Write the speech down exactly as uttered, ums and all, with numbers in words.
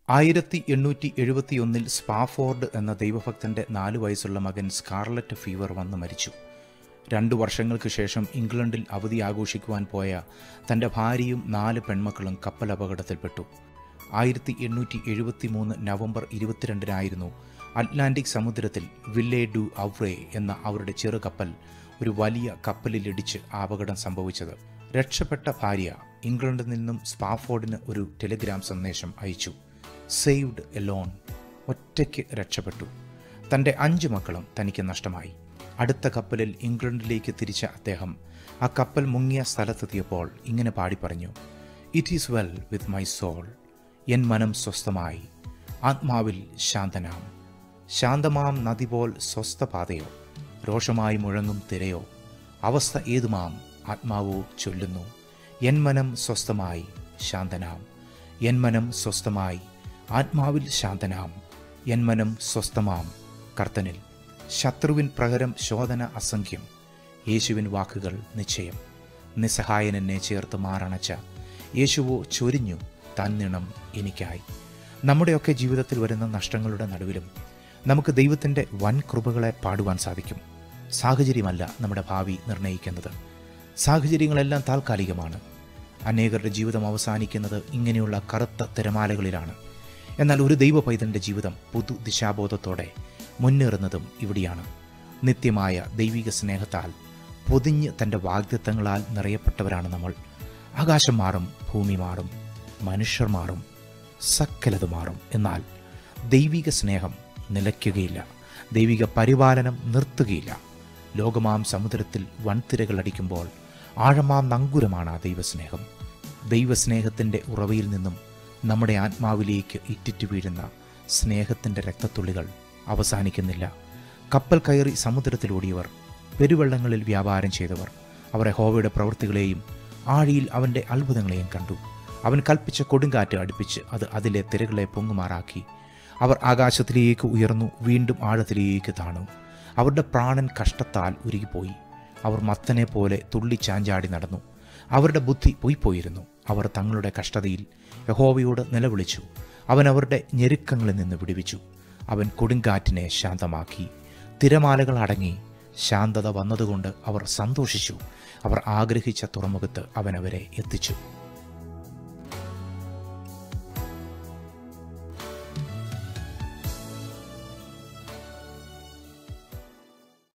ആയിരത്തി എണ്ണൂറ്റി എഴുപത്തിയൊന്നിൽ സ്പാഫോർഡ് എന്ന ദൈവഭക്തന്റെ നാലു വയസ്സുള്ള മകൻ സ്കാർലറ്റ് ഫീവർ വന്ന് മരിച്ചു. രണ്ടു വർഷങ്ങൾക്ക് ശേഷം ഇംഗ്ലണ്ടിൽ അവധി ആഘോഷിക്കുവാൻ പോയ തൻ്റെ ഭാര്യയും നാല് പെൺമക്കളും കപ്പൽ അപകടത്തിൽപ്പെട്ടു. ആയിരത്തി എണ്ണൂറ്റി എഴുപത്തി മൂന്ന് നവംബർ ഇരുപത്തിരണ്ടിനായിരുന്നു അറ്റ്ലാന്റിക് സമുദ്രത്തിൽ വില്ലേ ഡു ഔവ്രേ എന്ന അവരുടെ ചെറു കപ്പൽ ഒരു വലിയ കപ്പലിലിടിച്ച് അപകടം സംഭവിച്ചത്. രക്ഷപ്പെട്ട ഭാര്യ ഇംഗ്ലണ്ടിൽ നിന്നും സ്പാഫോർഡിന് ഒരു ടെലിഗ്രാം സന്ദേശം അയച്ചു. സേവ്ഡ് എലോൺ, ഒറ്റയ്ക്ക് രക്ഷപ്പെട്ടു. തൻ്റെ അഞ്ച് മക്കളും തനിക്ക് നഷ്ടമായി. അടുത്ത കപ്പലിൽ ഇംഗ്ലണ്ടിലേക്ക് തിരിച്ച അദ്ദേഹം ആ കപ്പൽ മുങ്ങിയ സ്ഥലത്തെത്തിയപ്പോൾ ഇങ്ങനെ പാടി പറഞ്ഞു: it is well with my soul, എൻ മനം സ്വസ്ഥമായി, ആത്മാവിൽ ശാന്തനാം. ശാന്തമാം നദി പോൽ സ്വസ്ഥപാതയോ, രോഷമായി മുഴങ്ങും തിരയോ, അവസ്ഥ ഏതുമാം ആത്മാവോ ചൊല്ലുന്നു. എൻ മനം സ്വസ്ഥമായി ശാന്തനാം, എൻ മനം സ്വസ്ഥമായി, ആത്മാവിൽ ശാന്തനാം, എൻ മനം സ്വസ്ഥമാം കർത്തനിൽ. ശത്രുവിൻ പ്രഹരം ശോധന അസംഖ്യം, യേശുവിൻ വാക്കുകൾ നിശ്ചയം. നിസ്സഹായനെന്നെ ചേർത്ത് മാറണച്ച യേശുവോ ചൊരിഞ്ഞു തന്നിണം എനിക്കായി. നമ്മുടെയൊക്കെ ജീവിതത്തിൽ വരുന്ന നഷ്ടങ്ങളുടെ നടുവിലും നമുക്ക് ദൈവത്തിൻ്റെ വൻ കൃപകളെ പാടുവാൻ സാധിക്കും. സാഹചര്യമല്ല നമ്മുടെ ഭാവി നിർണ്ണയിക്കുന്നത്. സാഹചര്യങ്ങളെല്ലാം താൽക്കാലികമാണ്. അനേകരുടെ ജീവിതം അവസാനിക്കുന്നത് ഇങ്ങനെയുള്ള കറുത്ത തിരമാലകളിലാണ്. എന്നാൽ ഒരു ദൈവ പൈതലിൻ്റെ ജീവിതം പുതു ദിശാബോധത്തോടെ മുന്നേറുന്നതും ഇവിടെയാണ്. നിത്യമായ ദൈവിക സ്നേഹത്താൽ പൊതിഞ്ഞ് തൻ്റെ വാഗ്ദത്തങ്ങളാൽ നിറയപ്പെട്ടവരാണ് നമ്മൾ. ആകാശം മാറും, ഭൂമി മാറും, മനുഷ്യർ മാറും, സകലത് മാറും. എന്നാൽ ദൈവിക സ്നേഹം നിലയ്ക്കുകയില്ല. ദൈവിക പരിപാലനം നിർത്തുകയില്ല. ലോകമാം സമുദ്രത്തിൽ വൻതിരകൾ അടിക്കുമ്പോൾ ആഴമാം നങ്കുരമാണ് ആ ദൈവസ്നേഹം. ദൈവസ്നേഹത്തിൻ്റെ ഉറവയിൽ നിന്നും നമ്മുടെ ആത്മാവിലേക്ക് ഇറ്റിറ്റു വീഴുന്ന സ്നേഹത്തിൻ്റെ രക്തത്തുള്ളികൾ അവസാനിക്കുന്നില്ല. കപ്പൽ കയറി സമുദ്രത്തിലോടിയവർ, പെരുവെള്ളങ്ങളിൽ വ്യാപാരം ചെയ്തവർ, അവർ യഹോവയുടെ പ്രവൃത്തികളെയും ആഴിയിൽ അവൻ്റെ അത്ഭുതങ്ങളെയും കണ്ടു. അവൻ കൽപ്പിച്ച കൊടുങ്കാറ്റ് അടുപ്പിച്ച് അത് അതിലെ തിരകളെ പൊങ്ങുമാറാക്കി. അവർ ആകാശത്തിലേക്ക് ഉയർന്നു, വീണ്ടും ആഴത്തിലേക്ക് താണു. അവരുടെ പ്രാണൻ കഷ്ടത്താൽ ഉരുകിപ്പോയി. അവർ മത്തനെ പോലെ തുള്ളി ചാഞ്ചാടി നടന്നു. അവരുടെ ബുദ്ധി പൊയ്പോയിരുന്നു. അവർ തങ്ങളുടെ കഷ്ടതയിൽ യഹോവയോട് നിലവിളിച്ചു. അവൻ അവരുടെ ഞെരുക്കങ്ങളിൽ നിന്ന് വിടുവിച്ചു. അവൻ കൊടുങ്കാറ്റിനെ ശാന്തമാക്കി. തിരമാലകൾ അടങ്ങി. ശാന്തത വന്നതുകൊണ്ട് അവർ സന്തോഷിച്ചു. അവർ ആഗ്രഹിച്ച തുറമുഖത്ത് അവൻ അവരെ എത്തിച്ചു.